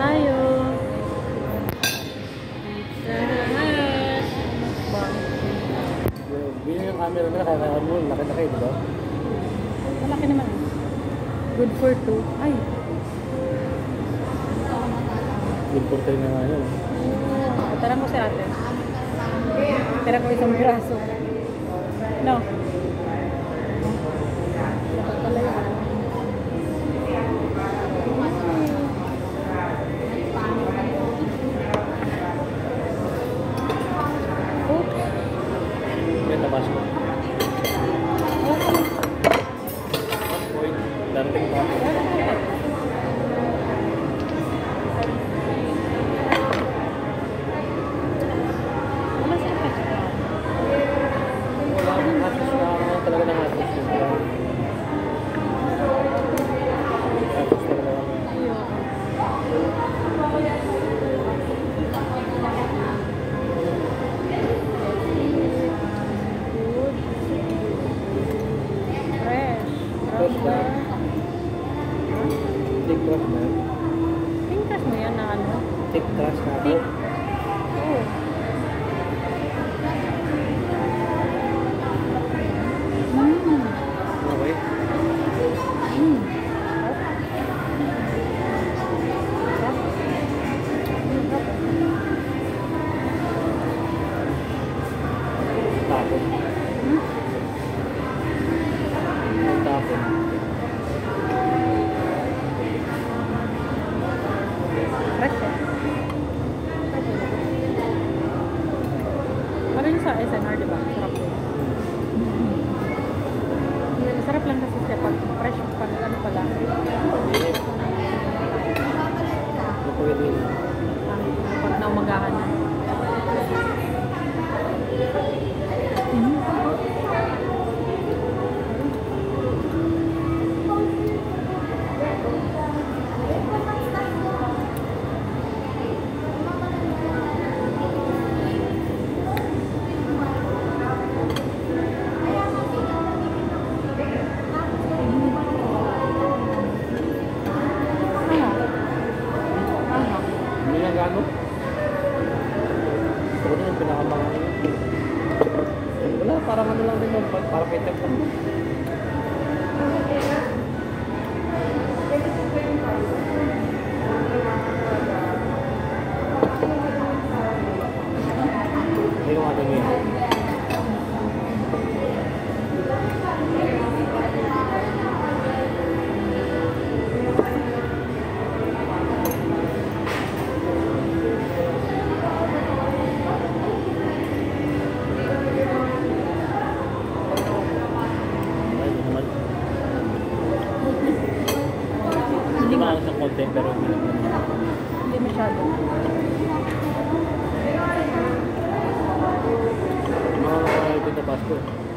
tayo. Pizza Hut. Bili yung camera nila, kaya mo, laki-laki, di ba? Malaki naman. Good for two. Ay. Good for 3 na nga yun. Tarang ko si ate. Tira ko isang braso. No. Dapat pala yun. Oops. Yan, labas ko. Darating pa. Talaga ng atos yun. Atos talaga. Fresh. Fresh ba? Thick crust na yun. Tingkas mo yan na ano? Thick crust na ako. Thick. Oo. Okay. Tapon. Tapon. Fresh eh. Parang yung sa SNR, diba? Sarap yun. Sarap lang kasi siya pag fresh, pag ano pala. Pwede. Pag naumagahan na. Hindi na gano. Ito na yung pinakamahal. Wala, parang ano lang din yun. Parang ketchup lang. Hindi ko nga tingin. Hindi malang sa konti pero Hindi masyado. mga ito na Pasko.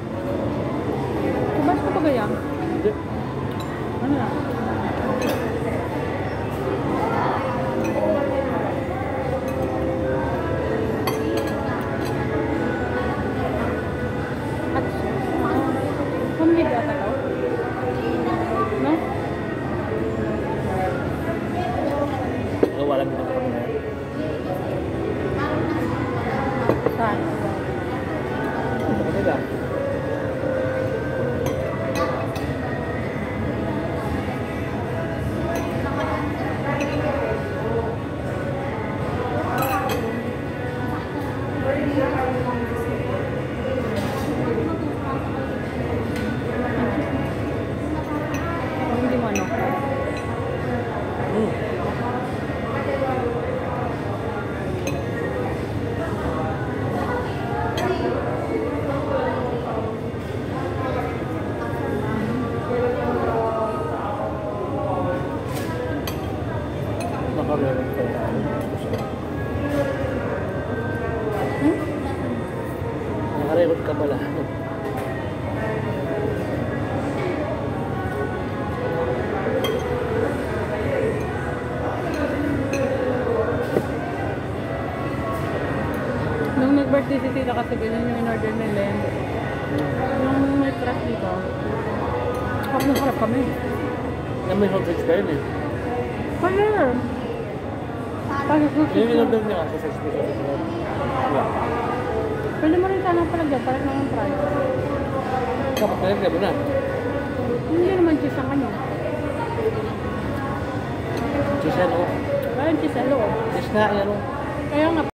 Kubas ko pa gaya? Hindi. Ano na? Hot sauce? Homemade ata to? No? Wala din ako na yan. Saan? Ito nila. Hindi mo ano? Nakameron ko na. Nakarecord ka pala. Nung nag-birthday si Tita kasi ganyan yung in-order nila. Yung may crack dito. Harap na harap kami. May hot dogs ka yun eh. Kaya. Pag Yung sushi in-order niya kasi sa special sa wala. pwede mo rin sana palagyan, parang ng price. Dapat talaga mo na. Hindi naman cheese ang ano. Cheese ano? Parang cheese sa loob. Cheese na, ano? Kaya nga,